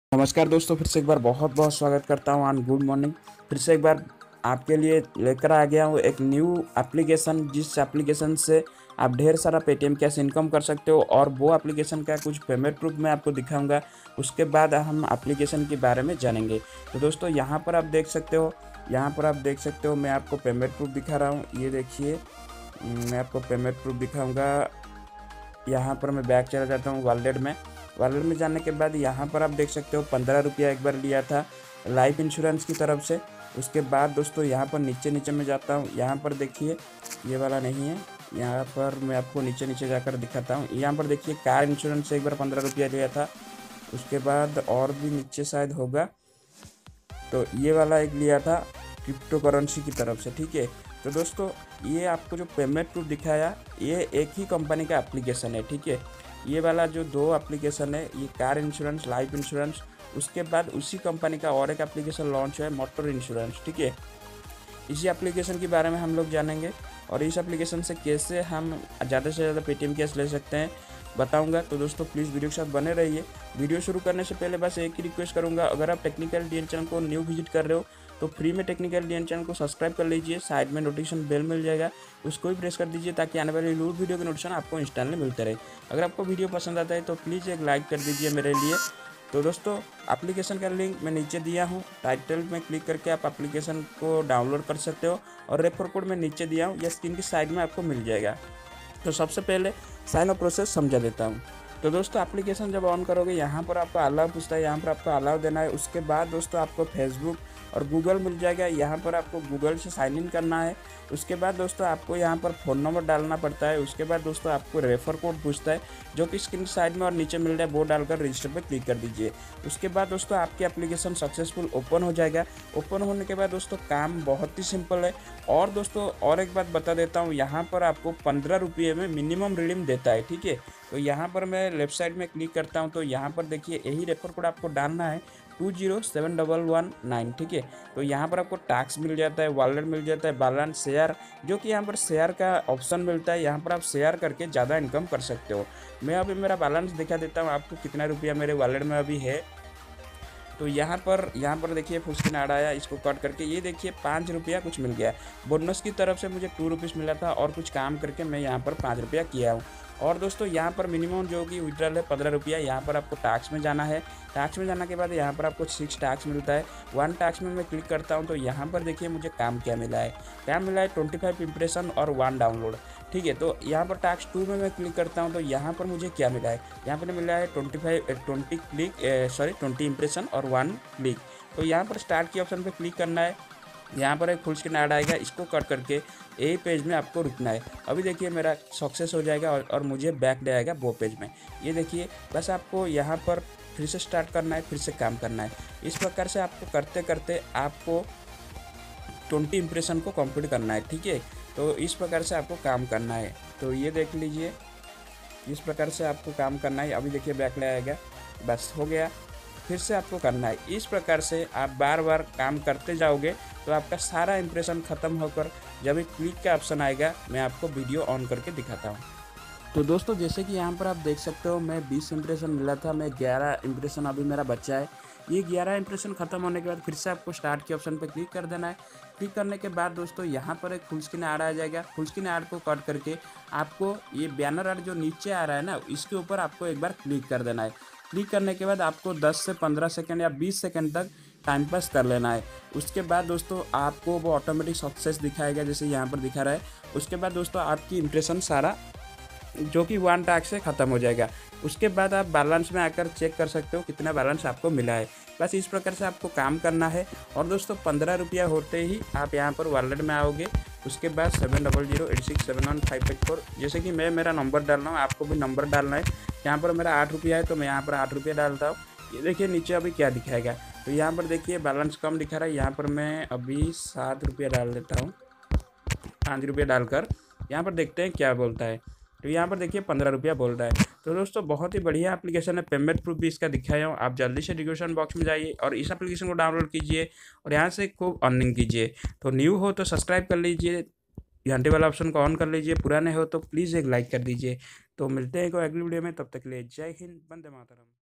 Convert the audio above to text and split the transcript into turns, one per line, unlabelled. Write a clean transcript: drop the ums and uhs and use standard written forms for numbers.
नमस्कार दोस्तों, फिर से एक बार बहुत बहुत स्वागत करता हूँ ऑन गुड मॉर्निंग। फिर से एक बार आपके लिए लेकर आ गया हूँ एक न्यू एप्लीकेशन, जिस एप्लीकेशन से आप ढेर सारा पेटीएम कैश इनकम कर सकते हो। और वो एप्लीकेशन का कुछ पेमेंट प्रूफ मैं आपको दिखाऊंगा। उसके बाद हम एप्लीकेशन के बारे में जानेंगे। तो दोस्तों यहाँ पर आप देख सकते हो, मैं आपको पेमेंट प्रूफ दिखा रहा हूँ। ये देखिए, मैं आपको पेमेंट प्रूफ दिखाऊंगा। यहाँ पर मैं बैक चला जाता हूँ वॉलेट में जाने के बाद यहाँ पर आप देख सकते हो 15 रुपया एक बार लिया था लाइफ इंश्योरेंस की तरफ से। उसके बाद दोस्तों यहाँ पर नीचे नीचे में जाता हूँ। यहाँ पर देखिए, ये वाला नहीं है, यहाँ पर मैं आपको नीचे नीचे जाकर दिखाता हूँ। यहाँ पर देखिए, कार इंश्योरेंस से एक बार 15 रुपया लिया था। उसके बाद और भी नीचे शायद होगा, तो ये वाला एक लिया था क्रिप्टो करेंसी की तरफ से। ठीक है, तो दोस्तों ये आपको जो पेमेंट प्रूफ दिखाया, ये एक ही कंपनी का एप्लीकेशन है। ठीक है, ये वाला जो दो एप्लीकेशन है, ये कार इंश्योरेंस, लाइफ इंश्योरेंस, उसके बाद उसी कंपनी का और एक एप्लीकेशन लॉन्च है, मोटर इंश्योरेंस। ठीक है, इसी एप्लीकेशन के बारे में हम लोग जानेंगे और इस एप्लीकेशन से कैसे हम ज़्यादा से ज़्यादा पेटीएम कैश ले सकते हैं बताऊंगा। तो दोस्तों प्लीज़ वीडियो के साथ बने रहिए। वीडियो शुरू करने से पहले बस एक ही रिक्वेस्ट करूंगा, अगर आप टेक्निकल डीएन चैनल को न्यू विजिट कर रहे हो तो फ्री में टेक्निकल डीएन चैनल को सब्सक्राइब कर लीजिए। साइड में नोटिफिकेशन बेल मिल जाएगा, उसको भी प्रेस कर दीजिए ताकि आने वाली न्यू वीडियो के नोटिफिकेशन आपको इंस्टेंटली मिलते रहे। अगर आपको वीडियो पसंद आता है तो प्लीज़ एक लाइक कर दीजिए मेरे लिए। तो दोस्तों एप्लीकेशन का लिंक मैं नीचे दिया हूँ, टाइटल में क्लिक करके आप एप्लीकेशन को डाउनलोड कर सकते हो और रेफर कोड मैं नीचे दिया हूँ, या स्क्रीन की साइड में आपको मिल जाएगा। तो सबसे पहले साइन अप प्रोसेस समझा देता हूँ। तो दोस्तों एप्लीकेशन जब ऑन करोगे, यहाँ पर आपको अलाउ पूछता है, यहाँ पर आपको अलाउ देना है। उसके बाद दोस्तों आपको फेसबुक और गूगल मिल जाएगा, यहाँ पर आपको गूगल से साइन इन करना है। उसके बाद दोस्तों आपको यहाँ पर फ़ोन नंबर डालना पड़ता है। उसके बाद दोस्तों आपको रेफर कोड पूछता है, जो कि स्क्रीन साइड में और नीचे मिल रहा है, वो डालकर रजिस्टर पर क्लिक कर दीजिए। उसके बाद दोस्तों आपकी एप्लीकेशन सक्सेसफुल ओपन हो जाएगा। ओपन होने के बाद दोस्तों काम बहुत ही सिंपल है। और दोस्तों और एक बात बता देता हूँ, यहाँ पर आपको 15 रुपये में मिनिमम रिडीम देता है। ठीक है, तो यहाँ पर मैं लेफ्ट साइड में क्लिक करता हूँ, तो यहाँ पर देखिए यही रेफर कोड आपको डालना है 207119। ठीक है, तो यहाँ पर आपको टैक्स मिल जाता है, वॉलेट मिल जाता है, बैलेंस, शेयर, जो कि यहाँ पर शेयर का ऑप्शन मिलता है। यहाँ पर आप शेयर करके ज़्यादा इनकम कर सकते हो। मैं अभी मेरा बैलेंस दिखा देता हूँ आपको, कितना रुपया मेरे वॉलेट में अभी है। तो यहाँ पर देखिए फुल स्क्रीन आ रहा है, इसको कट करके ये देखिए 5 रुपया कुछ मिल गया। बोनस की तरफ से मुझे 2 रुपीज़ मिला था और कुछ काम करके मैं यहाँ पर 5 रुपया किया हूँ। और दोस्तों यहाँ पर मिनिमम जो कि विड्रॉल है 15 रुपया। यहाँ पर आपको टैक्स में जाना है। टैक्स में जाने के बाद यहाँ पर आपको 6 टैक्स मिलता है। 1 टैक्स में मैं क्लिक करता हूँ, तो यहाँ पर देखिए मुझे काम क्या मिला है। काम मिला है 25 इंप्रेशन और 1 डाउनलोड। ठीक है, तो यहाँ पर टैक्स 2 में मैं क्लिक करता हूँ, तो यहाँ पर मुझे क्या मिला है, यहाँ पर मिला है 20 इंप्रेशन और 1 क्लिक। तो यहाँ पर स्टार्ट की ऑप्शन पर क्लिक करना है। यहाँ पर एक फुल स्क्रीन ऐड आएगा, इसको कट करके यही पेज में आपको रुकना है। अभी देखिए मेरा सक्सेस हो जाएगा और मुझे बैक ले आएगा वो पेज में। ये देखिए, बस आपको यहाँ पर फिर से स्टार्ट करना है, फिर से काम करना है। इस प्रकार से आपको करते करते आपको 20 इंप्रेशन को कंप्लीट करना है। ठीक है, तो इस प्रकार से आपको काम करना है। तो ये देख लीजिए, इस प्रकार से आपको काम करना है। अभी देखिए बैक ले आएगा, बस हो गया। फिर से आपको करना है। इस प्रकार से आप बार बार काम करते जाओगे तो आपका सारा इंप्रेशन ख़त्म होकर जब एक क्लिक का ऑप्शन आएगा, मैं आपको वीडियो ऑन करके दिखाता हूँ। तो दोस्तों जैसे कि यहाँ पर आप देख सकते हो, मैं 20 इंप्रेशन मिला था, मैं 11 इंप्रेशन अभी मेरा बचा है। ये 11 इंप्रेशन ख़त्म होने के बाद फिर से आपको स्टार्ट के ऑप्शन पर क्लिक कर देना है। क्लिक करने के बाद दोस्तों यहाँ पर एक फुल स्क्रीन ऐड आ जाएगा। फुल स्क्रीन ऐड को कट करके आपको ये बैनर ऐड जो नीचे आ रहा है ना, इसके ऊपर आपको एक बार क्लिक कर देना है। क्लिक करने के बाद आपको 10 से 15 सेकंड या 20 सेकंड तक टाइम पास कर लेना है। उसके बाद दोस्तों आपको वो ऑटोमेटिक सक्सेस दिखाएगा, जैसे यहाँ पर दिखा रहा है। उसके बाद दोस्तों आपकी इंप्रेशन सारा जो कि 1 टैक्स से ख़त्म हो जाएगा। उसके बाद आप बैलेंस में आकर चेक कर सकते हो कितना बैलेंस आपको मिला है। बस इस प्रकार से आपको काम करना है। और दोस्तों 15 रुपया होते ही आप यहाँ पर वॉलेट में आओगे। उसके बाद 7008671584, जैसे कि मैं मेरा नंबर डाल रहा हूँ, आपको भी नंबर डालना है। यहाँ पर मेरा 8 रुपया है, तो मैं यहाँ पर 8 रुपया डालता हूँ। ये देखिए नीचे अभी क्या दिखाएगा, तो यहाँ पर देखिए बैलेंस कम दिखा रहा है। यहाँ पर मैं अभी 7 रुपया डाल देता हूँ, 5 रुपया डालकर यहाँ पर देखते हैं क्या बोलता है। तो यहाँ पर देखिए 15 रुपया बोल रहा है। तो दोस्तों बहुत ही बढ़िया एप्लीकेशन है, पेमेंट प्रूफ भी इसका दिखाया हूँ। आप जल्दी से डिस्क्रिप्शन बॉक्स में जाइए और इस एप्लीकेशन को डाउनलोड कीजिए और यहाँ से खूब अर्निंग कीजिए। तो न्यू हो तो सब्सक्राइब कर लीजिए, घंटे वाला ऑप्शन को ऑन कर लीजिए, पुराने हो तो प्लीज़ एक लाइक कर दीजिए। तो मिलते हैं कोई अगली वीडियो में, तब तक के लिए जय हिंद, वंदे मातरम।